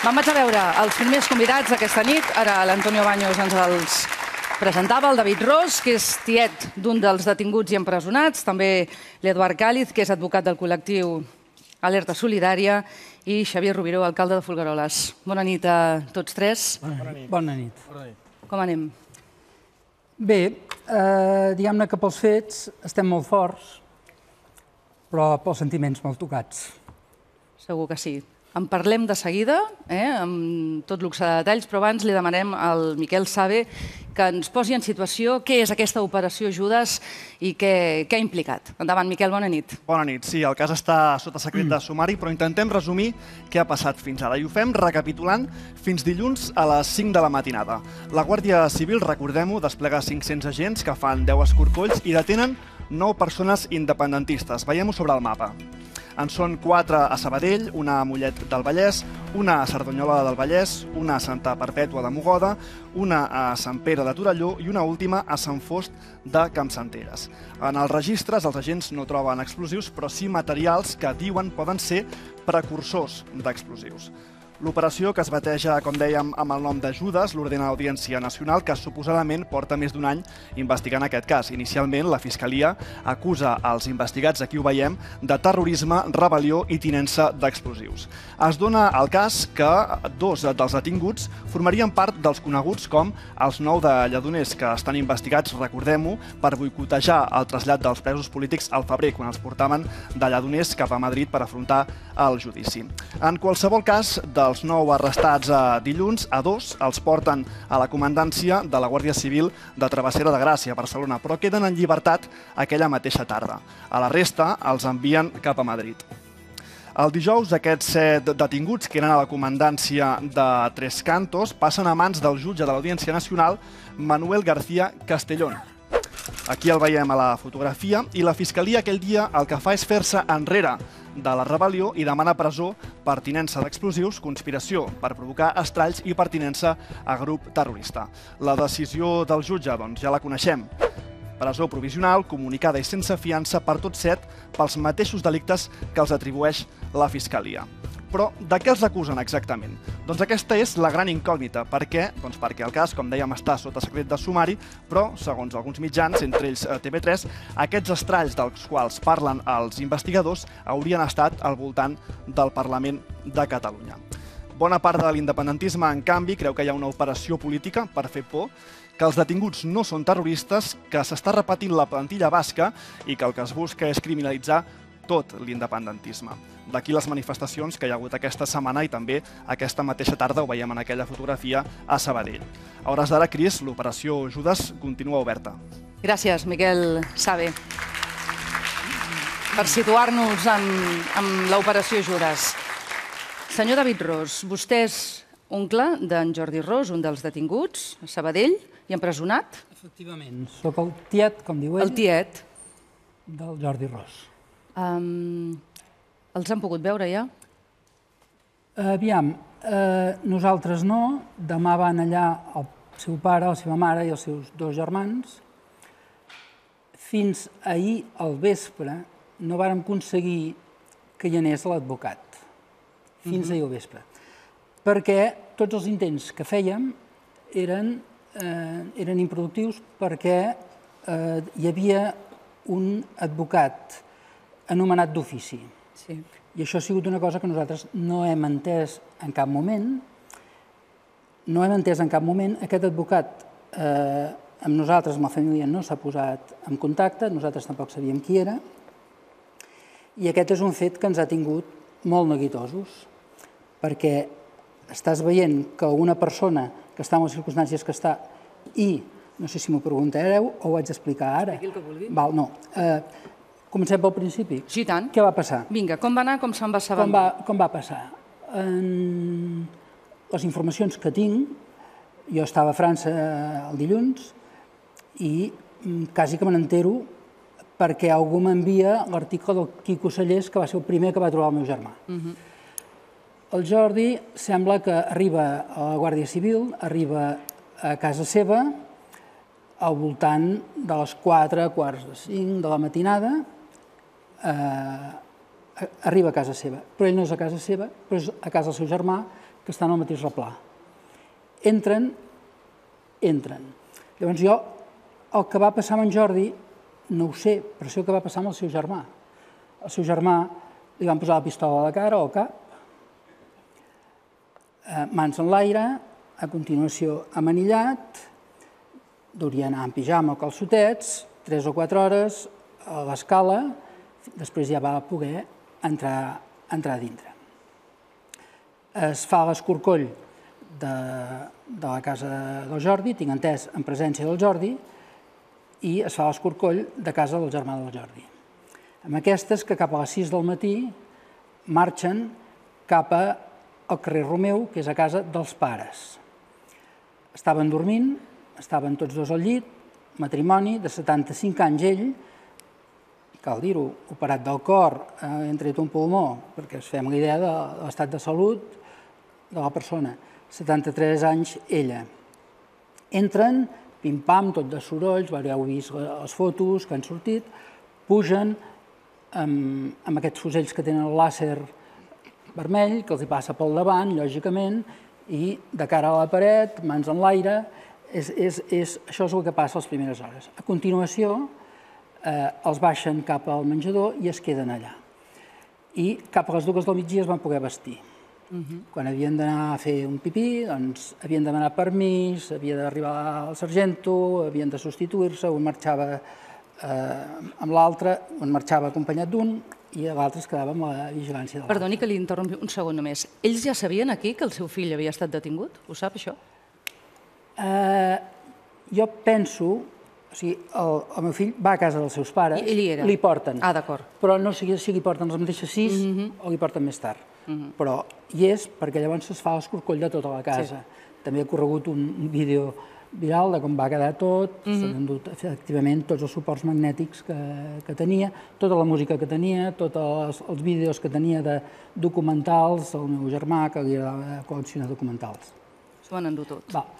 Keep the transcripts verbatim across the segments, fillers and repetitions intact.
Me'n vaig a veure els primers convidats d'aquesta nit. Ara l'Antonio Baños ens els presentava, el David Ros, que és tiet d'un dels detinguts i empresonats, també l'Eduard Càliz, que és advocat del col·lectiu Alerta Solidària, i Xavier Rubiró, alcalde de Folgueroles. Bona nit a tots tres. Bona nit. Bona nit. Com anem? Bé, diguem-ne que pels fets estem molt forts, però pels sentiments molt tocats. Segur que sí. En parlem de seguida, amb tot luxe de detalls, però abans li demanem al Miquel Sabe que ens posi en situació què és aquesta operació Judes i què ha implicat. Endavant, Miquel, bona nit. Bona nit. Sí, el cas està sota secret de sumari, però intentem resumir què ha passat fins ara. I ho fem recapitulant fins dilluns a les cinc de la matinada. La Guàrdia Civil, recordem-ho, desplega cinc-cents agents que fan deu escorcolls i detenen nou persones independentistes. Veiem-ho sobre el mapa. En són quatre a Sabadell, una a Mollet del Vallès, una a Cerdanyola del Vallès, una a Santa Perpètua de Mogoda, una a Sant Pere de Torelló i una última a Sant Fost de Campsentelles. En els registres, els agents no troben explosius, però sí materials que diuen poden ser precursors d'explosius. L'operació, que es bateja, com dèiem, amb el nom de Judes, l'ordena l'Audiència Nacional, que suposadament porta més d'un any investigant aquest cas. Inicialment, la Fiscalia acusa els investigats, aquí ho veiem, de terrorisme, rebel·lió i tinença d'explosius. Es dona el cas que dos dels detinguts formarien part dels coneguts com els nou de Lledoners, que estan investigats, recordem-ho, per boicotejar el trasllat dels presos polítics al febrer, quan els portaven de Lledoners cap a Madrid per afrontar el judici. En qualsevol cas, dels nou arrestats a dilluns, a dos els porten a la comandància de la Guàrdia Civil de Travessera de Gràcia, a Barcelona, però queden en llibertat aquella mateixa tarda. A la resta els envien cap a Madrid. El dijous, aquests set detinguts, que eren a la comandància de Tres Cantos, passen a mans del jutge de l'Audiència Nacional, Manuel García Castellón. Aquí el veiem a la fotografia, i la Fiscalia aquell dia el que fa és fer-se enrere de la rebel·lió i demana presó per tinença d'explosius, conspiració per provocar estralls i pertinença a grup terrorista. La decisió del jutge, doncs, ja la coneixem. Presó provisional, comunicada i sense fiança per tots set pels mateixos delictes que els atribueix la Fiscalia. Però de què els acusen exactament? Doncs aquesta és la gran incògnita. Per què? Doncs perquè el cas, com dèiem, està sota secret de sumari, però, segons alguns mitjans, entre ells T V tres, aquests estralls dels quals parlen els investigadors haurien estat al voltant del Parlament de Catalunya. Bona part de l'independentisme, en canvi, creu que hi ha una operació política per fer por, que els detinguts no són terroristes, que s'està repetint la plantilla basca i que el que es busca és criminalitzar tot l'independentisme. D'aquí les manifestacions que hi ha hagut aquesta setmana i també aquesta mateixa tarda, ho veiem en aquella fotografia, a Sabadell. A hores d'ara, Cris, l'operació Judes continua oberta. Gràcies, Miquel Sabe, per situar-nos en l'operació Judes. Senyor David Ros, vostè és oncle d'en Jordi Ros, un dels detinguts, a Sabadell, i empresonat? Efectivament, sóc el tiet, com diu ell, El tiet. del Jordi Ros. Els han pogut veure ja? Aviam, nosaltres no. Demà van allà el seu pare, la seva mare i els seus dos germans. Fins ahir al vespre no vàrem aconseguir que hi anés l'advocat. Fins ahir al vespre. Perquè tots els intents que fèiem eren improductius perquè hi havia un advocat anomenat d'ofici. I això ha sigut una cosa que nosaltres no hem entès en cap moment. No hem entès en cap moment. Aquest advocat amb nosaltres, amb la família, no s'ha posat en contacte, nosaltres tampoc sabíem qui era, i aquest és un fet que ens ha tingut molt neguitosos, perquè estàs veient que una persona que està en les circumstàncies que està i, no sé si m'ho preguntareu o ho haig d'explicar ara. Expliqui el que vulgui. Val, no. Comencem pel principi. Sí, tant. Què va passar? Vinga, com va anar, com se'n va saber? Com va passar? Les informacions que tinc, jo estava a França el dilluns i quasi que me n'entero perquè algú m'envia l'article del Quico Sallés, que va ser el primer que va trobar el meu germà. El Jordi sembla que arriba a la Guàrdia Civil, arriba a casa seva al voltant de les quatre, quarts de cinc de la matinada, arriba a casa seva. Però ell no és a casa seva, però és a casa del seu germà, que estan al mateix replà. Entren, entren. Llavors jo, el que va passar amb en Jordi, no ho sé, però sé el que va passar amb el seu germà. El seu germà li van posar la pistola a la cara o al cap, mans en l'aire, a continuació amanillat, deuria anar en pijama o calçotets, tres o quatre hores a l'escala, després ja va poder entrar, entrar a dintre. Es fa l'escorcoll de, de la casa del Jordi, tinc entès, en presència del Jordi, i es fa l'escorcoll de casa del germà del Jordi. Amb aquestes que cap a les sis del matí marxen cap al carrer Romeu, que és a casa dels pares. Estaven dormint, estaven tots dos al llit, matrimoni de setanta-cinc anys ell, cal dir-ho, operat del cor, han tret un pulmó, perquè ens fem l'idea de l'estat de salut de la persona. setanta-tres anys ella. Entren, pim-pam, tot de sorolls, heu vist les fotos que han sortit, pugen amb aquests fusells que tenen el làser vermell, que els hi passa pel davant, lògicament, i de cara a la paret, mans en l'aire, això és el que passa a les primeres hores. A continuació, els baixen cap al menjador i es queden allà. I cap a les dues del migdia es van poder vestir. Quan havien d'anar a fer un pipí, doncs havien de demanar permís, havia d'arribar el sargento, havien de substituir-se, un marxava amb l'altre, un marxava acompanyat d'un i l'altre es quedava amb la vigilància de l'altre. Perdoni que li interrompi un segon només. Ells ja sabien aquí que el seu fill havia estat detingut? Ho sap, això? Jo penso... O sigui, el meu fill va a casa dels seus pares, li porten. Ah, d'acord. Però no sé si li porten les mateixes sis o li porten més tard. Però hi és perquè llavors es fa l'escorcoll de tota la casa. També ha corregut un vídeo viral de com va quedar tot, s'han endut efectivament tots els suports magnètics que tenia, tota la música que tenia, tots els vídeos que tenia de documentals, el meu germà que li agradava col·leccionar documentals. S'ho han endut tot. Va.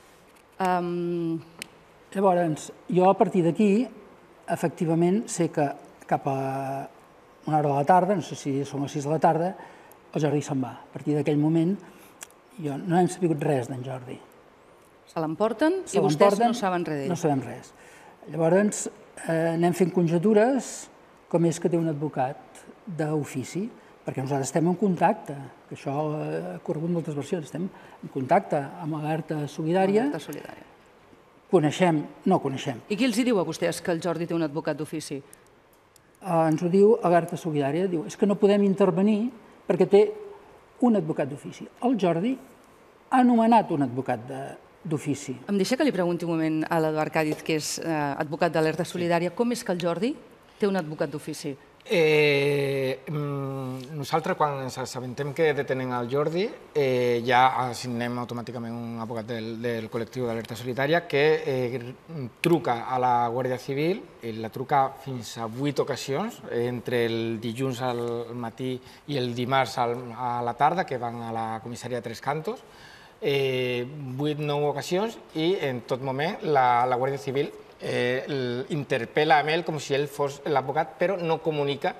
Llavors, jo a partir d'aquí, efectivament, sé que cap a una hora de la tarda, no sé si són les sis de la tarda, el Jordi se'n va. A partir d'aquell moment, jo no hem sabut res d'en Jordi. Se l'emporten i vostès no saben res d'ell. No sabem res. Llavors, anem fent conjectures com és que té un advocat d'ofici, perquè nosaltres estem en contacte, que això ha corregut moltes versions, estem en contacte amb l'Alerta Solidària. Alerta Solidària. Coneixem, no coneixem. I qui els diu a vostès que el Jordi té un advocat d'ofici? Ens ho diu Alerta Solidària, diu, és que no podem intervenir perquè té un advocat d'ofici. El Jordi ha nomenat un advocat d'ofici. Em deixa que li pregunti un moment a l'Eduard Càdiz, que és advocat d'Alerta Solidària, com és que el Jordi té un advocat d'ofici? Nosaltres, quan ens assabentem que detenen el Jordi, ja assignem automàticament un advocat del col·lectiu d'Alerta Solidària que truca a la Guàrdia Civil, la truca fins a vuit ocasions, entre el dilluns al matí i el dimarts a la tarda, que van a la comissaria de Tres Cantos, vuit o nou ocasions, i en tot moment la Guàrdia Civil interpel·la amb ell com si ell fos l'advocat, però no comunica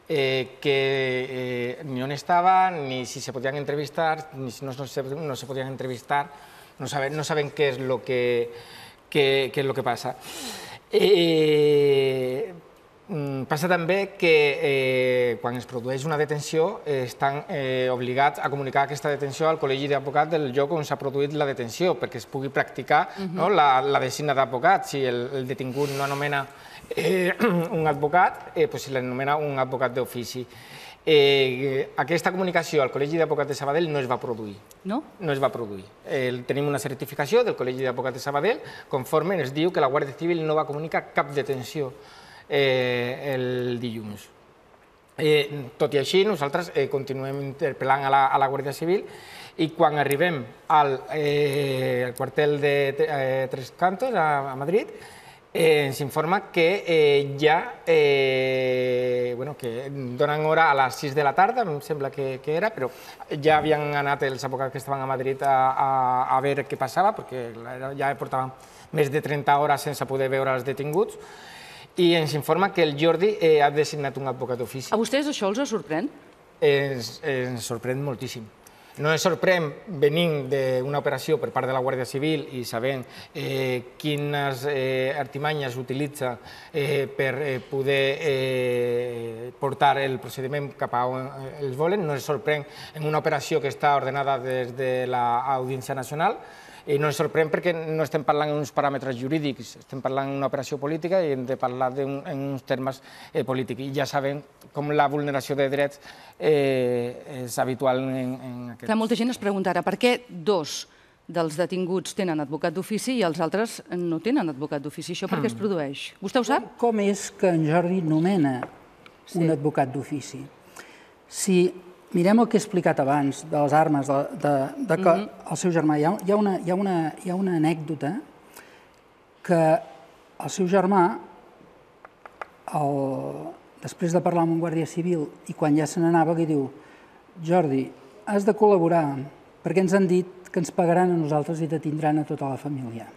que ni on estava, ni si se podien entrevistar, ni si no se podien entrevistar, no saben què és el que passa. Passa també que quan es produeix una detenció estan obligats a comunicar aquesta detenció al col·legi d'advocats del lloc on s'ha produït la detenció, perquè es pugui practicar la designa d'advocat. Si el detingut no anomena un advocat, se l'anomena un advocat d'ofici. Aquesta comunicació al Col·legi d'Advocats de Sabadell no es va produir. No? No es va produir. Tenim una certificació del Col·legi d'Advocats de Sabadell conforme ens diu que la Guàrdia Civil no va comunicar cap detenció el dilluns. Tot i així, nosaltres continuem interpel·lant a la Guàrdia Civil i quan arribem al quartel de Tres Cantos, a Madrid, ens informa que ja donen hora a les sis de la tarda, em sembla que era, però ja havien anat els advocats que estaven a Madrid a veure què passava, perquè ja portaven més de trenta hores sense poder veure els detinguts, i ens informa que el Jordi ha designat un advocat d'ofici. A vostès això els sorprèn? Ens sorprèn moltíssim. No ens sorprèn venint d'una operació per part de la Guàrdia Civil i sabent quines artimanyes utilitza per poder portar el procediment cap a on els volen. No ens sorprèn en una operació que està ordenada des de l'Audiència Nacional. I no ens sorprèn perquè no estem parlant en uns paràmetres jurídics, estem parlant d'una operació política i hem de parlar en uns termes polítics. I ja sabem com la vulneració de drets és habitual en aquest... Molta gent es preguntarà per què dos dels detinguts tenen advocat d'ofici i els altres no tenen advocat d'ofici. Això per què es produeix? Vostè ho sap? Com és que en Jordi nomena un advocat d'ofici? Si mirem el que he explicat abans de les armes, de que el seu germà... Hi ha una anècdota que el seu germà, després de parlar amb un guàrdia civil i quan ja se n'anava, li diu: Jordi, has de col·laborar perquè ens han dit que ens pagaran a nosaltres i detindran a tota la família.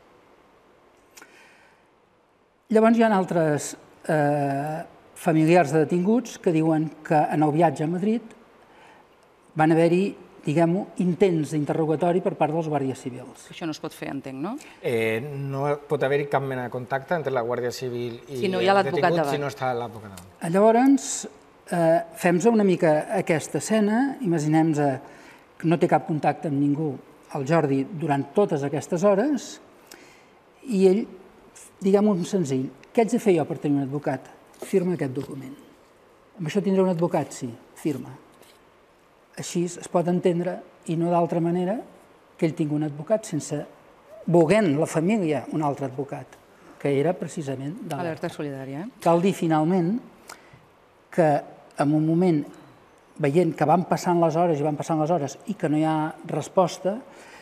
Llavors hi ha altres familiars de detinguts que diuen que en el viatge a Madrid van haver-hi, diguem-ho, intents d'interrogatori per part dels guàrdies civils. Això no es pot fer, entenc, no? No pot haver-hi cap mena de contacte entre la Guàrdia Civil i el detingut si no està l'advocat davant. Llavors, fem-nos una mica aquesta escena, imaginem-nos que no té cap contacte amb ningú, el Jordi, durant totes aquestes hores, i ell, diguem-ho senzill, què haig de fer jo per tenir un advocat? Firma aquest document. Amb això tindré un advocat? Sí, firma. Així es pot entendre, i no d'altra manera, que ell tingui un advocat sense, volent la família, un altre advocat, que era precisament de l'Alerta Solidària. Cal dir, finalment, que en un moment, veient que van passant les hores i van passant les hores i que no hi ha resposta,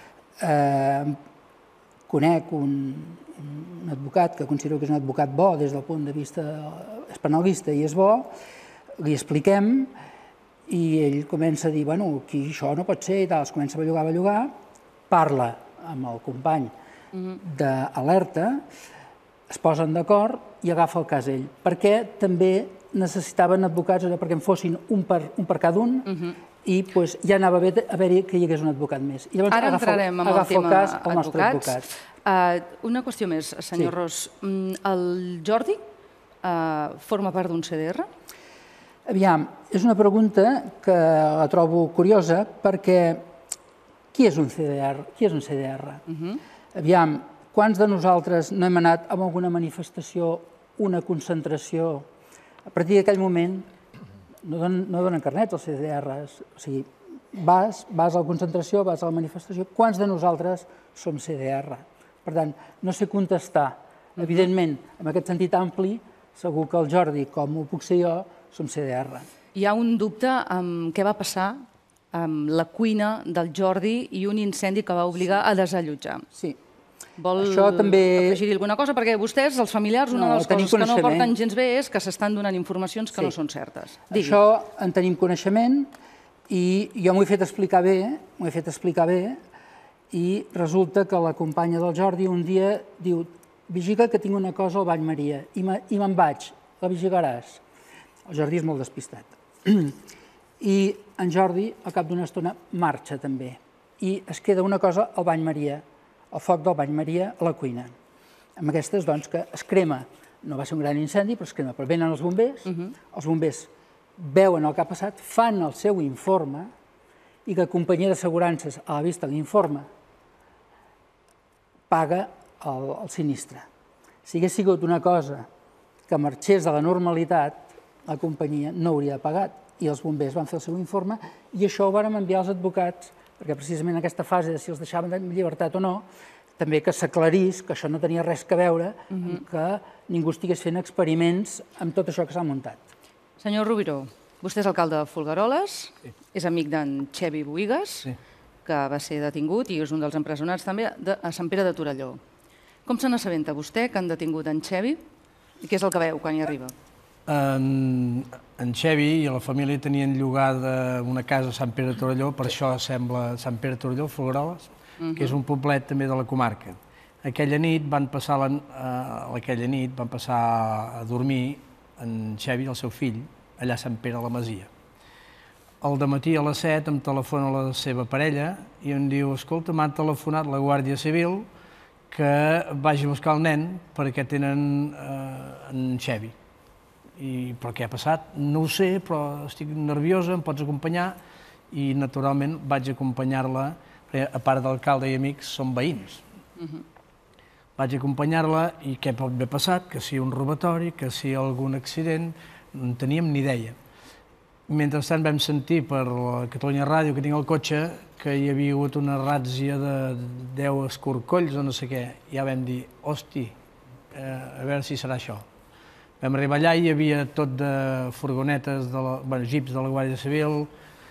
conec un advocat que considero que és un advocat bo des del punt de vista penalista i és bo, li expliquem i ell comença a dir, bueno, aquí això no pot ser i tal, es comença a bellugar, a bellugar, parla amb el company d'Alerta, es posen d'acord i agafa el cas ell, perquè també necessitaven advocats perquè en fossin un per cada un i ja anava a haver-hi que hi hagués un advocat més. Ara entrarem en el tema advocats. Una qüestió més, senyor Ros. El Jordi forma part d'un C D R? Aviam, és una pregunta que la trobo curiosa perquè qui és un C D R? Qui és un C D R? Aviam, quants de nosaltres no hem anat a alguna manifestació, una concentració? A partir d'aquell moment no donen carnet als C D Rs. O sigui, vas a la concentració, vas a la manifestació. Quants de nosaltres som C D R? Per tant, no sé contestar. Evidentment, en aquest sentit ampli, segur que el Jordi, com ho puc ser jo, som C D R. Hi ha un dubte amb què va passar amb la cuina del Jordi i un incendi que va obligar a desallotjar. Sí. Vol afegir-hi alguna cosa? Perquè vostès, els familiars, una de les coses que no porten gens bé és que s'estan donant informacions que no són certes. Això en tenim coneixement i jo m'ho he fet explicar bé, m'ho he fet explicar bé, i resulta que la companya del Jordi un dia diu: vigiga que tinc una cosa al bany Maria, i me'n vaig, la vigilaràs. El Jordi és molt despistat. I en Jordi, al cap d'una estona, marxa també. I es queda una cosa al bany Maria, el foc del bany Maria a la cuina. Amb aquestes, doncs, que es crema. No va ser un gran incendi, però es crema. Però venen els bombers, els bombers veuen el que ha passat, fan el seu informe, i que la companyia d'assegurances, a la vista de l'informe, paga el sinistre. Si hagués sigut una cosa que marxés de la normalitat, la companyia no hauria pagat, i els bombers van fer el seu informe, i això ho vàrem enviar als advocats, perquè precisament en aquesta fase de si els deixaven en llibertat o no, també que s'aclarís que això no tenia res a veure amb que ningú estigués fent experiments amb tot això que s'ha muntat. Senyor Rubiró, vostè és alcalde de Folgueroles, és amic d'en Xevi Bohigas, que va ser detingut i és un dels empresonats també a Sant Pere de Torelló. Com se n'assabenta vostè que han detingut en Xevi i què és el que veu quan hi arriba? En Xevi i la família tenien llogada una casa a Sant Pere de Torelló, per això sembla Sant Pere de Torelló, Folgueroles, que és un poblet també de la comarca. Aquella nit van passar aquella nit van passar a dormir en Xevi i el seu fill allà a Sant Pere a la Masia. al dematí a les set em telefona la seva parella i em diu, escolta, m'ha telefonat la Guàrdia Civil que vagi a buscar el nen perquè tenen en Xevi. I però què ha passat? No ho sé, però estic nerviosa, em pots acompanyar? I naturalment vaig acompanyar-la, perquè a part d'alcalde i amics són veïns. Vaig acompanyar-la i què pot haver passat? Que si un robatori, que si algun accident, no en teníem ni idea. Mentrestant vam sentir per la Catalunya Ràdio, que tinc al cotxe, que hi havia hagut una ràtzia de deu escorcolls o no sé què. Ja vam dir, hosti, a veure si serà això. Vam arribar allà i hi havia tot de furgonetes, bueno, jeeps de la Guàrdia Civil,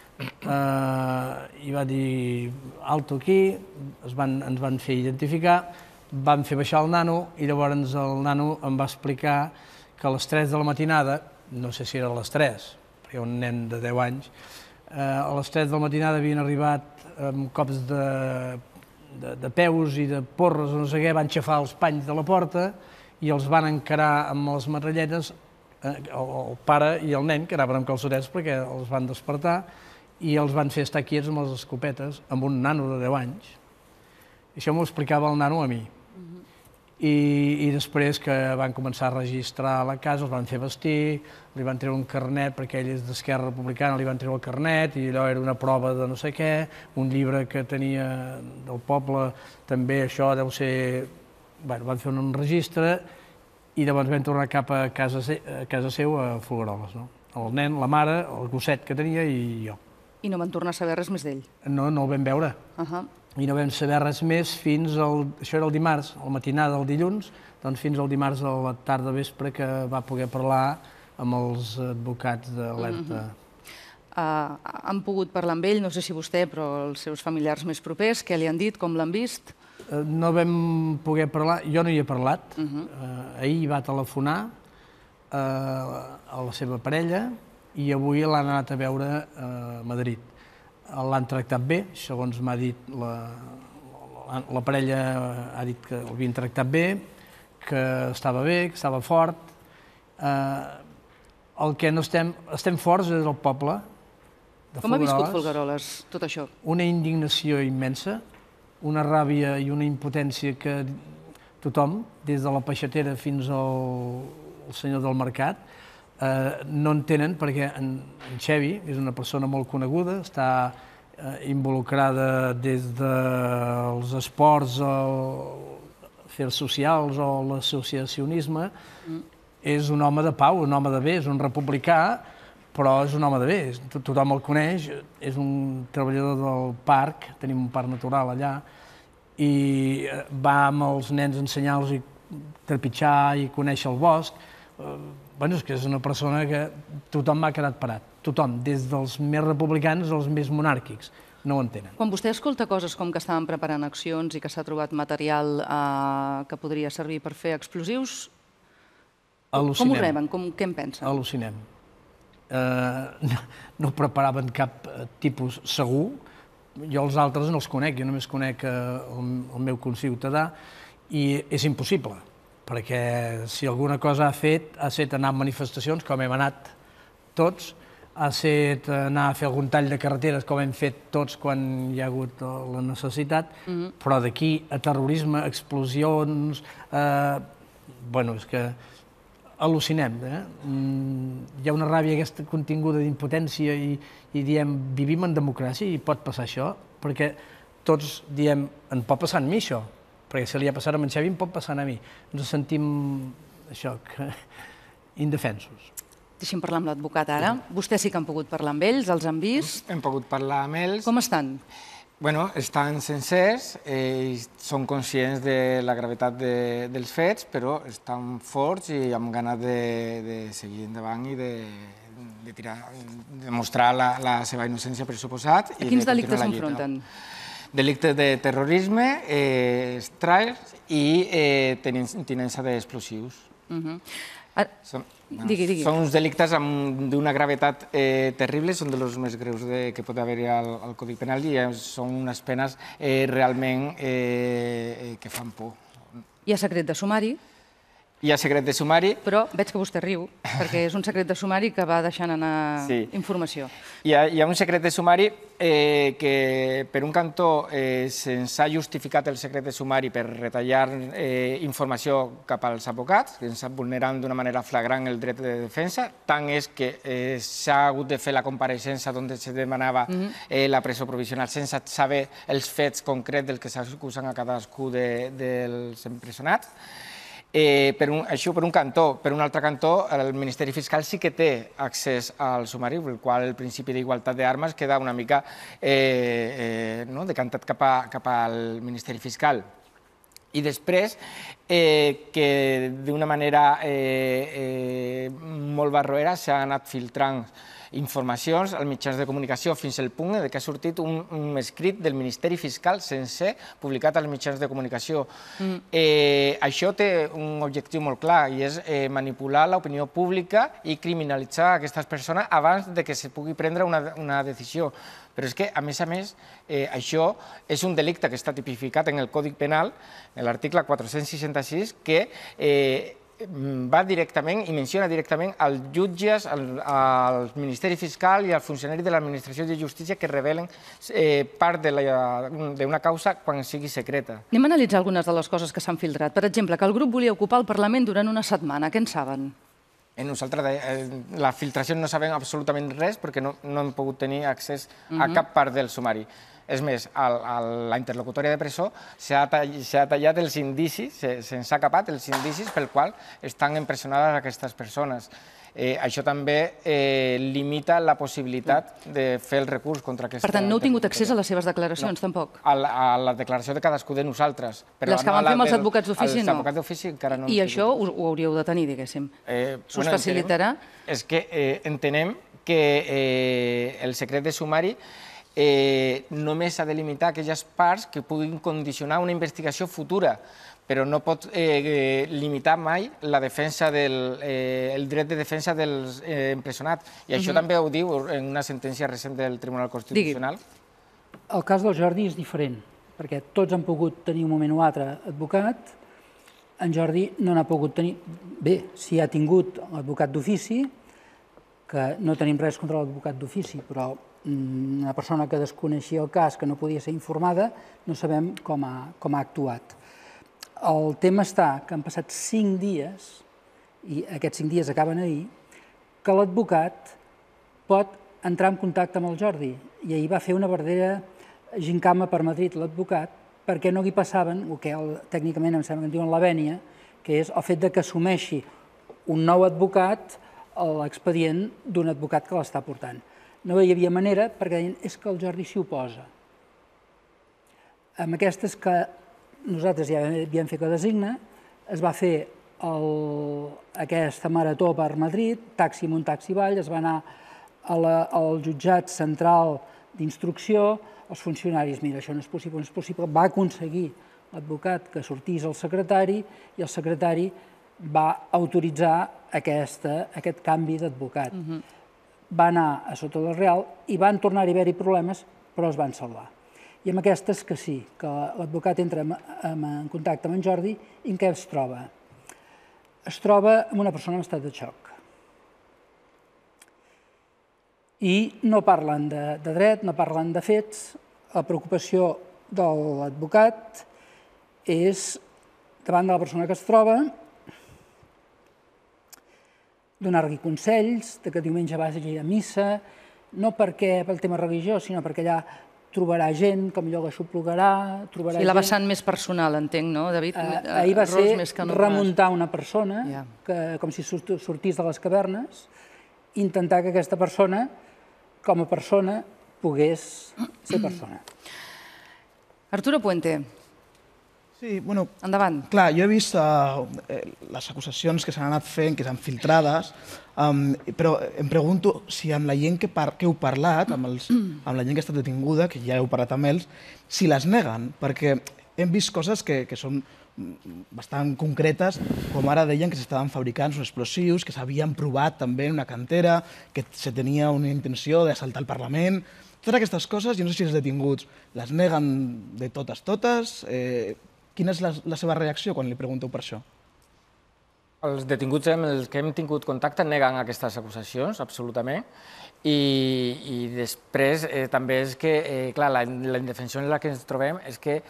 i va dir, alto aquí, ens van fer identificar, vam fer baixar el nano i llavors el nano em va explicar que a les tres de la matinada, no sé si era a les tres, perquè un nen de deu anys, a les tres de la matinada havien arribat amb cops de peus i de porres o no sé què, van xafar els panys de la porta i els van encarar amb les metralletes, el pare i el nen, que anaven amb calçotets perquè els van despertar, i els van fer estar quiets amb les escopetes, amb un nano de deu anys. Això m'ho explicava el nano a mi. I després que van començar a registrar la casa, els van fer vestir, li van treure un carnet, perquè ell és d'Esquerra Republicana, li van treure el carnet, i allò era una prova de no sé què, un llibre que tenia del poble, també això deu ser... Bé, van fer un registre, i llavors vam tornar cap a casa seu, a Folgueroles. El nen, la mare, el gosset que tenia i jo. I no van tornar a saber res més d'ell? No, no el vam veure. I no vam saber res més fins al... Això era el dimarts, a la matinada del dilluns, doncs fins al dimarts a la tarda vespre que va poder parlar amb els advocats d'Alerta. Han pogut parlar amb ell, no sé si vostè, però els seus familiars més propers, què li han dit, com l'han vist? No vam poder parlar, jo no hi he parlat. Ahir va telefonar a la seva parella i avui l'han anat a veure a Madrid. L'han tractat bé, segons m'ha dit la parella, ha dit que l'havien tractat bé, que estava bé, que estava fort. El que no estem... Estem forts és el poble de Folgueroles. Com ha viscut Folgueroles, tot això? Una indignació immensa, una ràbia i una impotència que tothom, des de la peixatera fins al senyor del mercat, no entenen, perquè en Xevi és una persona molt coneguda, està involucrada des dels esports, afers socials o l'associacionisme. És un home de pau, un home de bé, és un republicà, però és un home de bé, tothom el coneix, és un treballador del parc, tenim un parc natural allà, i va amb els nens a ensenyar-los a trepitjar i conèixer el bosc. Bé, és que és una persona que tothom m'ha quedat parat, tothom, des dels més republicans als més monàrquics, no ho entenen. Quan vostè escolta coses com que estaven preparant accions i que s'ha trobat material que podria servir per fer explosius, com ho reben? Què en pensen? Al·lucinem. No preparaven cap tipus segur, jo els altres no els conec, jo només conec el meu conciutadà, i és impossible. Perquè si alguna cosa ha fet, ha estat anar a manifestacions, com hem anat tots, ha estat anar a fer algun tall de carreteres, com hem fet tots quan hi ha hagut la necessitat, però d'aquí a terrorisme, explosions... Bueno, és que al·lucinem. Hi ha una ràbia aquesta continguda d'impotència i diem, vivim en democràcia i pot passar això, perquè tots diem, en pot passar a mi això, perquè si li ha passat a en Xevi, em pot passar a mi. Ens sentim, això, indefensos. Deixi'm parlar amb l'advocat ara. Vostès sí que han pogut parlar amb ells, els han vist? Hem pogut parlar amb ells. Com estan? Bueno, estan sencers, són conscients de la gravetat dels fets, però estan forts i amb ganes de seguir endavant i de demostrar la seva innocència, per suposat. A quins delictes s'enfronten? Delictes de terrorisme, estralls i tinença d'explosius. Digui, digui. Són uns delictes d'una gravetat terrible, són dels més greus que pot haver-hi al Codi Penal i són unes penes realment que fan por. Hi ha secret de sumari? Hi ha secret de sumari. Però veig que vostè riu, perquè és un secret de sumari que va deixant anar Sí. informació. Hi ha, hi ha un secret de sumari eh, que, per un cantó, eh, se'ns ha justificat el secret de sumari per retallar eh, informació cap als advocats, que ens vulnerant d'una manera flagrant el dret de defensa. Tant és que eh, s'ha hagut de fer la compareixença on se demanava eh, la presó provisional sense saber els fets concrets dels que s'acusen a cadascú de, dels empresonats. Eh, per un, això per un cantó. Per un altre cantó, el Ministeri Fiscal sí que té accés al sumari, pel qual el principi d'igualtat d'armes queda una mica eh, eh, no, decantat cap, a, cap al Ministeri Fiscal. I després, eh, que d'una manera eh, eh, molt barroera s'ha anat filtrant informacions als mitjans de comunicació fins al punt que ha sortit un, un escrit del Ministeri Fiscal sencer publicat als mitjans de comunicació. Mm. Eh, això té un objectiu molt clar i és eh, manipular l'opinió pública i criminalitzar aquestes persones abans de que se pugui prendre una, una decisió. Però és que, a més a més, eh, això és un delicte que està tipificat en el Codi Penal, en l'article quatre-cents seixanta-sis, que eh, va directament i menciona directament als jutges, al, al Ministeri Fiscal i als funcionaris de l'Administració de Justícia que revelen eh, part d'una causa quan sigui secreta. Anem a analitzar algunes de les coses que s'han filtrat. Per exemple, que el grup volia ocupar el Parlament durant una setmana. Què en saben? Eh, nosaltres, eh, la filtració no sabem absolutament res perquè no, no hem pogut tenir accés a cap part del sumari. És més, a, a la interlocutòria de presó s'ha tallat els indicis, se'ns ha capat els indicis pel qual estan empresonades aquestes persones. Eh, això també eh, limita la possibilitat de fer el recurs contra aquesta... Per tant, no heu tingut accés a les seves declaracions, no, tampoc? A la, a la declaració de cadascú de nosaltres. Però les que no van fer amb els del, advocats d'ofici, no? Els advocats d'ofici encara no... I això ho, ho hauríeu de tenir, diguéssim. Eh, S'us bueno, facilitarà? És que eh, entenem que eh, el secret de sumari Eh, només s'ha de limitar aquelles parts que puguin condicionar una investigació futura, però no pot eh, limitar mai la defensa del, eh, el dret de defensa dels eh, empresonats. I això uh-huh. també ho diu en una sentència recent del Tribunal Constitucional. Digui. El cas del Jordi és diferent, perquè tots han pogut tenir un moment o altre advocat, en Jordi no n'ha pogut tenir... Bé, si ha tingut l'advocat d'ofici, que no tenim res contra l'advocat d'ofici, però una persona que desconeixia el cas, que no podia ser informada, no sabem com ha, com ha actuat. El tema està que han passat cinc dies, i aquests cinc dies acaben ahir, que l'advocat pot entrar en contacte amb el Jordi. I ahir va fer una verdadera gincama per Madrid, l'advocat, perquè no hi passaven, el que el, tècnicament em sembla que en diuen la vènia, que és el fet de que assumeixi un nou advocat l'expedient d'un advocat que l'està portant. No hi havia manera, perquè deien, és que el Jordi s'hi oposa. Amb aquestes que nosaltres ja havíem fet la designa, es va fer el, aquesta marató per Madrid, taxi amunt, taxi avall, es va anar a la, al jutjat central d'instrucció, els funcionaris, mira, això no és possible, no és possible, va aconseguir l'advocat que sortís el secretari i el secretari va autoritzar aquesta, aquest canvi d'advocat. Uh-huh. Va anar a sota del Real i van tornar a haver-hi problemes, però es van salvar. I amb aquestes que sí, que l'advocat entra en, en contacte amb en Jordi i en què es troba? Es troba amb una persona en estat de xoc. I no parlen de, de dret, no parlen de fets. La preocupació de l'advocat és, davant de la persona que es troba, donar-li consells, que diumenge vagi a missa, no perquè pel tema religiós, sinó perquè allà trobarà gent, que millor l'aixoplugarà, trobarà gent... Sí, la vessant més personal, entenc, no, David? Ahir va ser remuntar una persona, com si sortís de les cavernes, intentar que aquesta persona, com a persona, pogués ser persona. Arturo Puente. Sí, bueno, endavant. Clar, jo he vist uh, les acusacions que s'han anat fent, que s'han filtrades, um, però em pregunto si amb la gent que, par que heu parlat, amb, els, amb la gent que ha estat detinguda, que ja heu parlat amb ells, si les neguen, perquè hem vist coses que, que són bastant concretes, com ara deien que s'estaven fabricant uns explosius, que s'havien provat també en una cantera, que se tenia una intenció d'assaltar el Parlament. Totes aquestes coses, jo no sé si els detinguts les neguen de totes, totes. Eh, quina és la, la seva reacció quan li pregunteu per això? Els detinguts amb els que hem tingut contacte neguen aquestes acusacions, absolutament, i després també és que, clar, la indefensió en la que ens trobem és que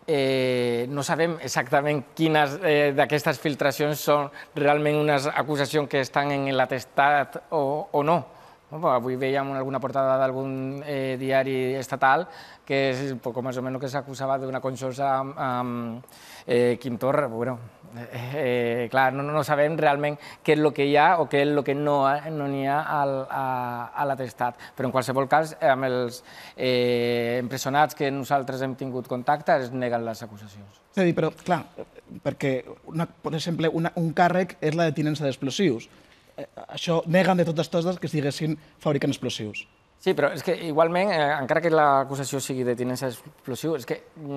no sabem exactament quines d'aquestes filtracions són realment unes acusacions que estan en l'atestat o no. Avui veiem alguna portada d'algun diari estatal que és poco más o menos que s'acusava d'una conxorxa amb Quim Torra. Bueno, clar, no sabem realment què és el que hi ha o què és el que no n'hi ha a l'atestat. Però en qualsevol cas, amb els empresonats que nosaltres hem tingut contacte es neguen les acusacions. És a dir, però clar, perquè, per exemple, un càrrec és la de tinença d'explosius. Això neguen de totes totes que estiguessin fabricant explosius. Sí, però és que igualment, encara que l'acusació sigui de tinença d'explosius, és que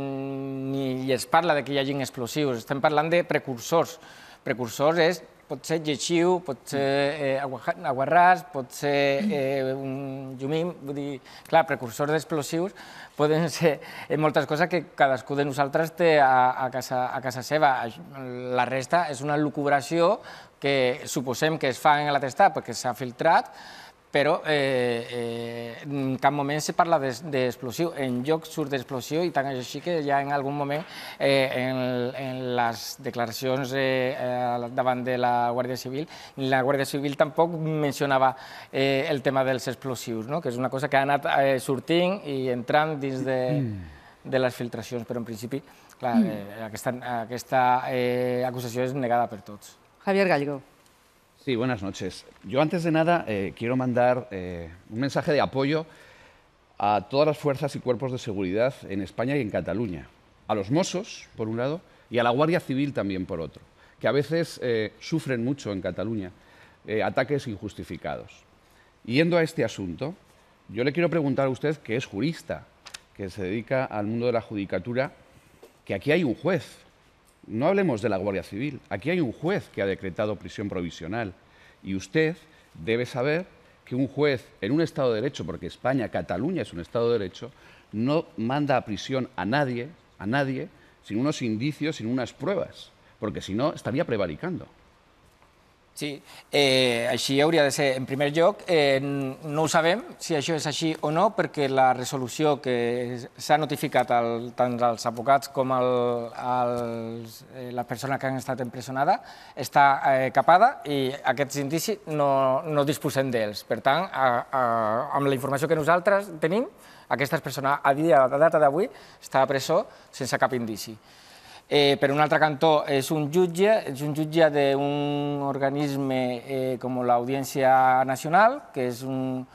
ni es parla que hi hagin explosius, estem parlant de precursors. Precursors és, pot ser lleixiu, pot ser aguarràs, pot ser un llumim, vull dir, clar, precursors d'explosius poden ser moltes coses que cadascú de nosaltres té a casa seva. La resta és una lucubració que suposem que es fa en l'atestat perquè s'ha filtrat, però en cap moment se parla d'explosiu. Enlloc surt d'explosiu i tant és així que ja en algun moment en les declaracions davant de la Guàrdia Civil, la Guàrdia Civil tampoc mencionava el tema dels explosius, que és una cosa que ha anat sortint i entrant dins de les filtracions, però en principi aquesta acusació és negada per tots. Javier Gallego. Sí, buenas noches. Yo antes de nada eh, quiero mandar eh, un mensaje de apoyo a todas las fuerzas y cuerpos de seguridad en España y en Cataluña. A los Mossos, por un lado, y a la Guardia Civil también, por otro, que a veces eh, sufren mucho en Cataluña eh, ataques injustificados. Yendo a este asunto, yo le quiero preguntar a usted, que es jurista, que se dedica al mundo de la judicatura, que aquí hay un juez. No hablemos de la Guardia Civil. Aquí hay un juez que ha decretado prisión provisional y usted debe saber que un juez en un Estado de Derecho, porque España, Cataluña es un Estado de Derecho, no manda a prisión a nadie, a nadie, sin unos indicios, sin unas pruebas, porque si no estaría prevaricando. Sí, així hauria de ser. En primer lloc, no ho sabem si això és així o no, perquè la resolució que s'ha notificat tant als advocats com a la persona que han estat empresonada està capada i aquests indicis no disposem d'ells. Per tant, amb la informació que nosaltres tenim, aquesta persona a data d'avui està a presó sense cap indici. Per un altre cantó, és un jutge, és un jutge d'un organisme com l'Audiència Nacional, que és un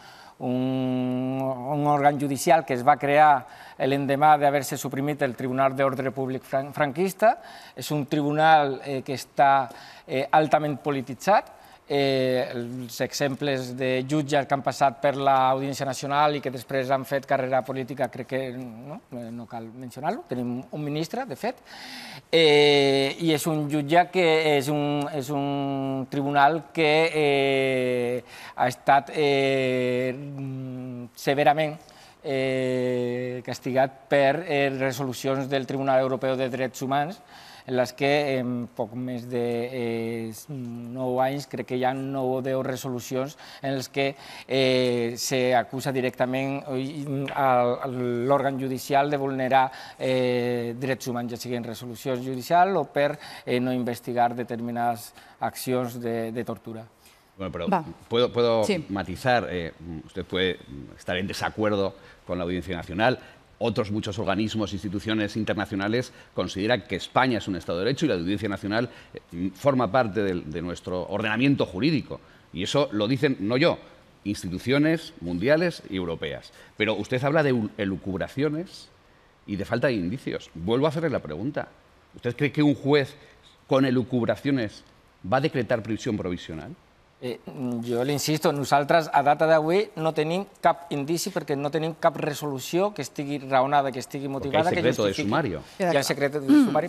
òrgan judicial que es va crear l'endemà d'haver-se suprimit el Tribunal d'Ordre Públic franquista. És un tribunal que està altament polititzat. Els exemples de jutges que han passat per l'Audiència Nacional i que després han fet carrera política, crec que no cal mencionar-lo, tenim un ministre, de fet, i és un jutge que és un tribunal que ha estat severament castigat per resolucions del Tribunal Europeu de Drets Humans, en les que en poc més de nou anys crec que hi ha nou o deu resolucions en les que s'acusa directament l'òrgan judicial de vulnerar drets humans, ja siguin resolucions judicials o per no investigar determinades accions de tortura. Bueno, pero puedo, puedo sí. matizar, eh, usted puede estar en desacuerdo con la Audiencia Nacional. Otros muchos organismos, instituciones internacionales consideran que España es un Estado de Derecho y la Audiencia Nacional forma parte de, de nuestro ordenamiento jurídico. Y eso lo dicen, no yo, instituciones mundiales y europeas. Pero usted habla de elucubraciones y de falta de indicios. Vuelvo a hacerle la pregunta. ¿Usted cree que un juez con elucubraciones va a decretar prisión provisional? Jo l'insisto, nosaltres a data d'avui no tenim cap indici perquè no tenim cap resolució que estigui raonada, que estigui motivada. Porque hay secreto de sumario. Hi ha secret de sumari, però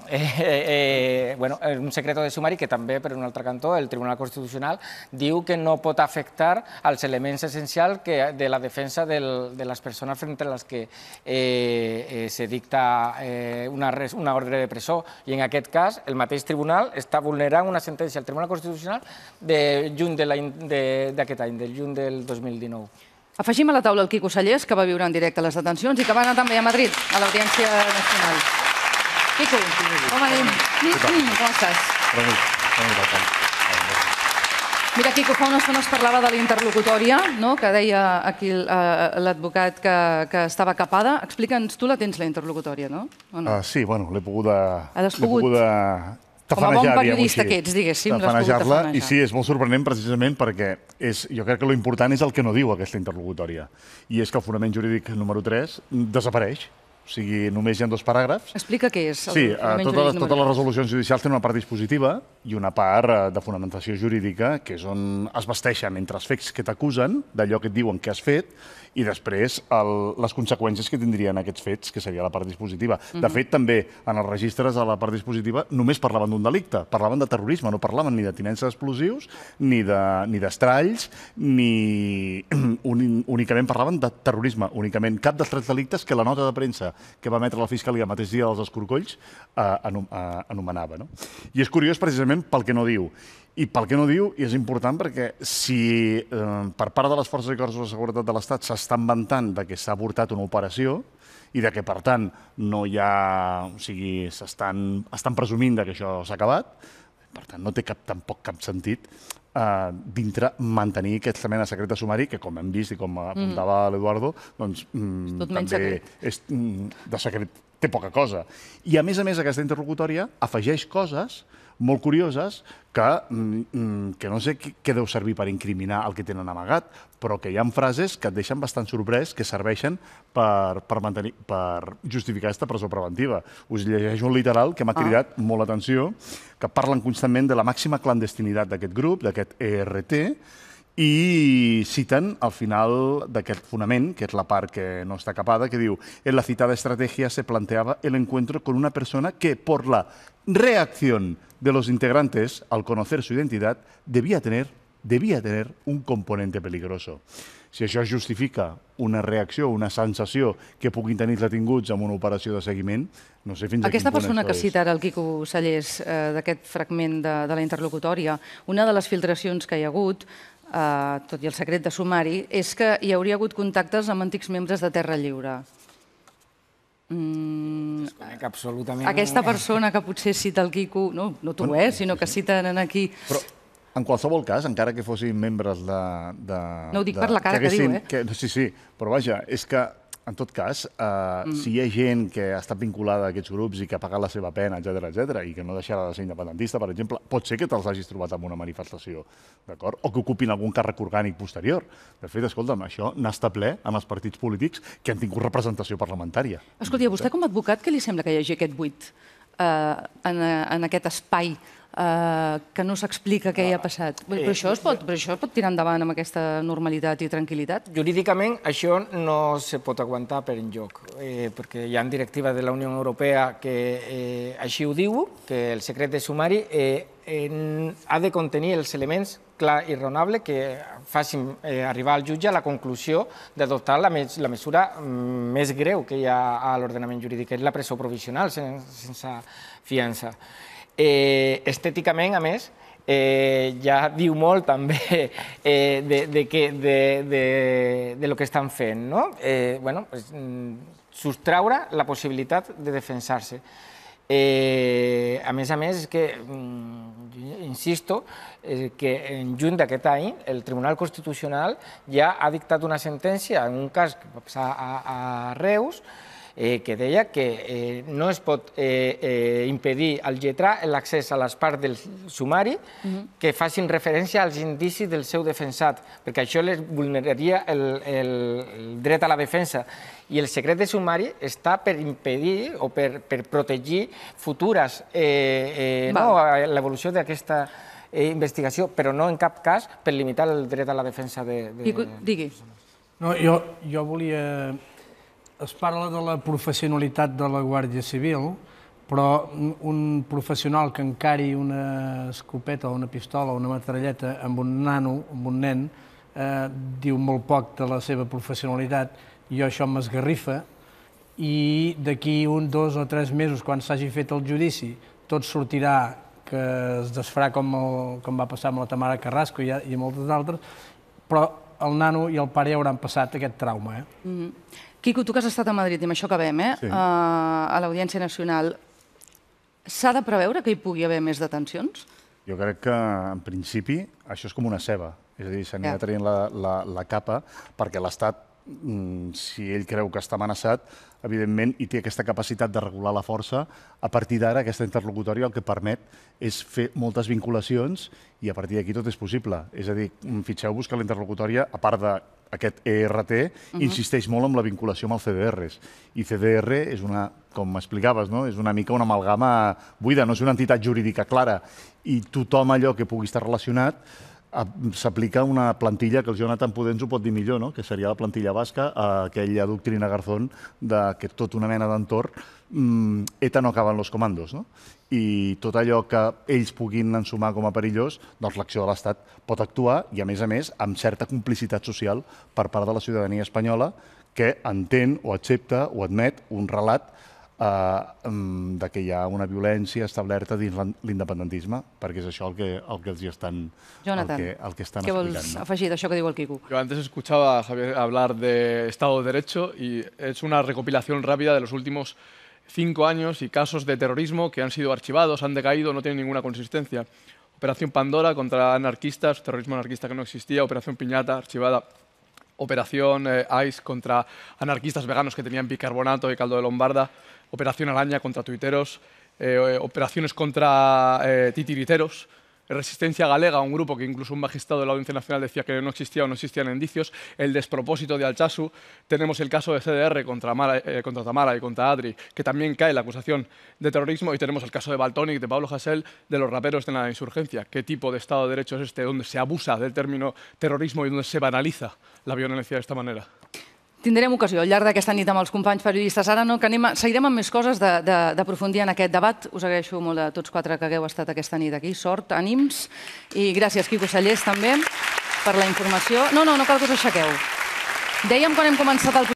un secreto de sumari que també, per un altre cantó, el Tribunal Constitucional diu que no pot afectar als elements essencials de la defensa de les persones frente a les que se dicta una ordre de presó. I en aquest cas, el mateix tribunal està vulnerant una sentència al Tribunal Constitucional de juny d'aquest any, del juny del dos mil dinou. Afegim a la taula el Quico Sallés, que va viure en directe les detencions i que va anar també a Madrid, a l'Audiència Nacional. Quico, com anem? Com estàs? Mira, Quico, fa una estona es parlava de la interlocutòria, que deia aquí l'advocat que estava capada. Explica'ns, tu la tens, la interlocutòria, no? Sí, bueno, l'he poguda... Has pogut... Com a bon periodista que ets, diguéssim, l'has pogut tafanejar. I sí, és molt sorprenent precisament perquè jo crec que l'important és el que no diu aquesta interlocutòria. I és que el fonament jurídic número tres desapareix. O sigui, només hi ha dos paràgrafs. Explica què és el fonament jurídic número tres. Sí, totes les resolucions judicials tenen una part dispositiva i una part de fonamentació jurídica, que és on es vesteixen entre els fets que t'acusen, d'allò que et diuen que has fet, i després les conseqüències que tindrien aquests fets, que seria la part dispositiva. De fet, també, en els registres de la part dispositiva només parlaven d'un delicte, parlaven de terrorisme, no parlaven ni de tinença d'explosius, ni d'estralls, ni únicament parlaven de terrorisme, únicament cap dels tres delictes que la nota de premsa que va emetre la Fiscalia el mateix dia dels escorcolls anomenava. I és curiós precisament pel que no diu. I pel que no diu, i és important perquè si per part de les forces i cossos de seguretat de l'Estat s'estan vantant que s'ha avortat una operació i que, per tant, no hi ha... O sigui, estan presumint que això s'ha acabat, per tant, no té tampoc cap sentit dintre mantenir aquesta mena de secret de sumari que, com hem vist i com apuntava l'Eduardo, doncs també de secret té poca cosa. I, a més a més, aquesta interlocutòria afegeix coses molt curioses que no sé què deu servir per incriminar el que tenen amagat, però que hi ha frases que et deixen bastant sorprès que serveixen per justificar aquesta presó preventiva. Us llegeixo un literal que m'ha cridat molt l'atenció, que parlen constantment de la màxima clandestinitat d'aquest grup, d'aquest E R T, i citen al final d'aquest fonament, que és la part que no està capada, que diu: en la citada estrategia se planteaba el encuentro con una persona que, por la reacción de los integrantes al conocer su identidad, debía tener, debía tener un componente peligroso. Si això justifica una reacció, una sensació que puguin tenir els detinguts en una operació de seguiment, no sé fins a quin punt això és. Aquesta persona que cita ara el Quico Sallés d'aquest fragment de la interlocutòria, una de les filtracions que hi ha hagut, tot i el secret de sumari, és que hi hauria hagut contactes amb antics membres de Terra Lliure. Desconec absolutament... Aquesta persona que potser cita el Quico, no tu, eh, sinó que citen aquí... Però, en qualsevol cas, encara que fossin membres de... No ho dic per la cara que diu, eh? Sí, sí, però vaja, és que, en tot cas, si hi ha gent que ha estat vinculada a aquests grups i que ha pagat la seva pena, etcètera, etcètera, i que no deixarà de ser independentista, per exemple, pot ser que te'ls hagis trobat en una manifestació, d'acord? O que ocupin algun càrrec orgànic posterior. De fet, escolta'm, això n'ha estat ple amb els partits polítics que han tingut representació parlamentària. Escolti, a vostè com a advocat, què li sembla que hi hagi aquest buit en aquest espai que no s'explica què hi ha passat? Però això es pot tirar endavant amb aquesta normalitat i tranquil·litat? Jurídicament això no se pot aguantar per enlloc, perquè hi ha directives de la Unió Europea que així ho diu, que el secret de sumari ha de contenir els elements clar i raonable que facin arribar al jutge a la conclusió d'adoptar la mesura més greu que hi ha a l'ordenament jurídic, que és la presó provisional sense fiança. Estèticament, a més, ja diu molt també de lo que estan fent, no? Sostraure la possibilitat de defensar-se. A més a més, és que, insisto, que en juny d'aquest any el Tribunal Constitucional ja ha dictat una sentència en un cas que va passar a Reus, que deia que no es pot impedir al lletrà l'accés a les parts del sumari que facin referència als indicis del seu defensat, perquè això les vulneraria el dret a la defensa. I el secret de sumari està per impedir o per protegir futures l'evolució d'aquesta investigació, però no en cap cas per limitar el dret a la defensa de... Digui. Jo volia... Es parla de la professionalitat de la Guàrdia Civil, però un professional que encari una escopeta o una pistola o una metralleta amb un nano, amb un nen, diu molt poc de la seva professionalitat. Jo això m'esgarrifa i d'aquí un, dos o tres mesos, quan s'hagi fet el judici, tot sortirà que es desfarà com va passar amb la Tamara Carrasco i moltes d'altres, però el nano i el pare ja hauran passat aquest trauma. Quico, tu que has estat a Madrid, i amb això acabem, a l'Audiència Nacional, s'ha de preveure que hi pugui haver més detencions? Jo crec que, en principi, això és com una ceba. És a dir, s'anirà traient la capa perquè l'Estat, si ell creu que està amenaçat, evidentment, i té aquesta capacitat de regular la força, a partir d'ara aquesta interlocutòria el que permet és fer moltes vinculacions i a partir d'aquí tot és possible. És a dir, fixeu-vos que la interlocutòria, a part d'aquest E R T, insisteix molt en la vinculació amb els C D Rs. I C D R és una, com m'explicaves, és una mica una amalgama buida, no és una entitat jurídica clara. I tothom allò que pugui estar relacionat s'aplica una plantilla que el Jonathan Podens ho pot dir millor, que seria la plantilla basca, aquella doctrina Garzón que tot una mena d'entorn, ETA no acaba en los comandos. I tot allò que ells puguin ensumar com a perillós, doncs l'acció de l'Estat pot actuar i, a més a més, amb certa complicitat social per part de la ciutadania espanyola que entén o accepta o admet un relat que hi ha una violència establerta dins l'independentisme, perquè és això el que els estan explicant. Jonathan, què vols afegir d'això que diu el Quico? Yo antes escuchaba a Javier hablar de Estado de Derecho y es una recopilación rápida de los últimos cinco años y casos de terrorismo que han sido archivados, han decaído, no tienen ninguna consistencia. Operación Pandora contra anarquistas, terrorismo anarquista que no existía, Operación Piñata, archivada. Operación ICE contra anarquistas veganos que tenían bicarbonato y caldo de lombarda, Operación Araña contra tuiteros, operaciones contra titiriteros, Resistencia Galega, un grupo que incluso un magistrado de la Audiencia Nacional decía que no existía o no existían indicios, el despropósito de Altsasu, tenemos el caso de C D R contra Tamara y contra Adri, que también cae la acusación de terrorismo, y tenemos el caso de Valtònyc, de Pablo Hasél, de los raperos de la insurgencia. ¿Qué tipo de Estado de Derecho es este, donde se abusa del término terrorismo y donde se banaliza la violencia de esta manera? Tindrem ocasió al llarg d'aquesta nit amb els companys periodistes. Ara no, que seguirem amb més coses d'aprofundir en aquest debat. Us agraeixo molt a tots quatre que hagueu estat aquesta nit aquí. Sort, ànims. I gràcies, Quico Sallés, també, per la informació. No, no, no cal que us aixequeu. Dèiem quan hem començat el